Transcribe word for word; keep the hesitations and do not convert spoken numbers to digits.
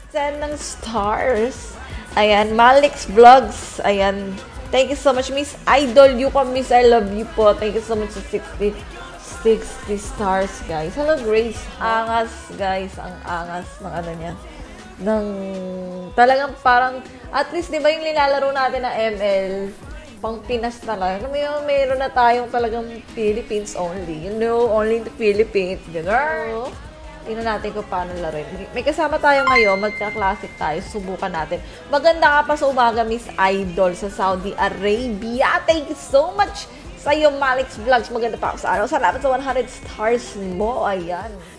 ten ng stars. Ayan, Malix Vlogs. Ayan, thank you so much, Miss Idol. You ka, Miss, I love you po. Thank you so much sa sixty, sixty stars, guys. Hello, Grace. Angas, guys. Ang angas ng ano niya. Ng, talagang parang, at least, di ba yung nilalaro natin na M L, pang Pinas talaga. May, mayroon na tayong talagang Philippines only. You know, only in the Philippines. Girl. Tingnan natin kung paano laruin. May kasama tayo ngayon, magka-classic tayo, subukan natin. Maganda ka pa sa umaga, Miss Idol, sa Saudi Arabia. Thank you so much sa iyo, Malix Vlogs. Maganda pa ako sa araw. Salamat sa one hundred stars mo. Ayan.